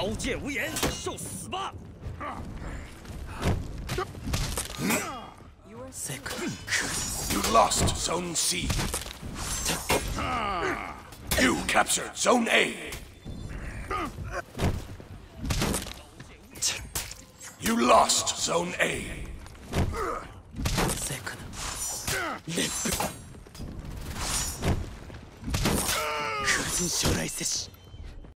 刀剑无眼，受死吧！ You lost Zone C. You captured Zone A. You lost Zone A. 将来せし